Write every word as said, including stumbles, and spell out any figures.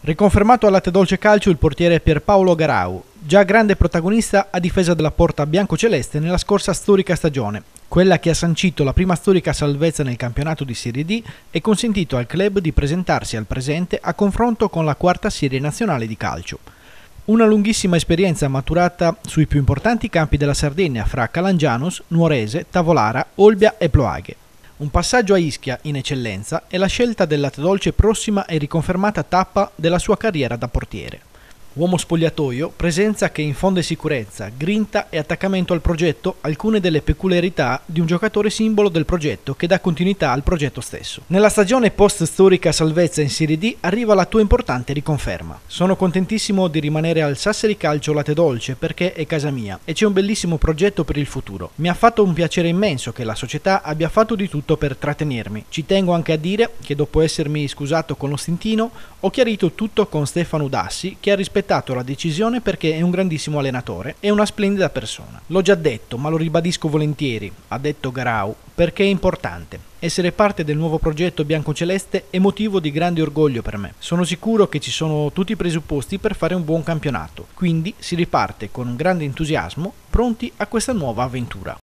Riconfermato al Latte Dolce Calcio il portiere Pierpaolo Garau, già grande protagonista a difesa della porta biancoceleste nella scorsa storica stagione, quella che ha sancito la prima storica salvezza nel campionato di Serie D e consentito al club di presentarsi al presente a confronto con la quarta serie nazionale di calcio. Una lunghissima esperienza maturata sui più importanti campi della Sardegna fra Calangianus, Nuorese, Tavolara, Olbia e Ploaghe. Un passaggio a Ischia in eccellenza e la scelta del Latte Dolce prossima e riconfermata tappa della sua carriera da portiere. Uomo spogliatoio, presenza che infonde sicurezza, grinta e attaccamento al progetto, alcune delle peculiarità di un giocatore simbolo del progetto che dà continuità al progetto stesso. Nella stagione post-storica salvezza in Serie D arriva la tua importante riconferma. Sono contentissimo di rimanere al Sassari Calcio Latte Dolce perché è casa mia e c'è un bellissimo progetto per il futuro. Mi ha fatto un piacere immenso che la società abbia fatto di tutto per trattenermi. Ci tengo anche a dire che dopo essermi scusato con lo stintino ho chiarito tutto con Stefano Dassi che ha rispettato la decisione perché è un grandissimo allenatore e una splendida persona. L'ho già detto, ma lo ribadisco volentieri, ha detto Garau, perché è importante. Essere parte del nuovo progetto biancoceleste è motivo di grande orgoglio per me. Sono sicuro che ci sono tutti i presupposti per fare un buon campionato, quindi si riparte con un grande entusiasmo, pronti a questa nuova avventura.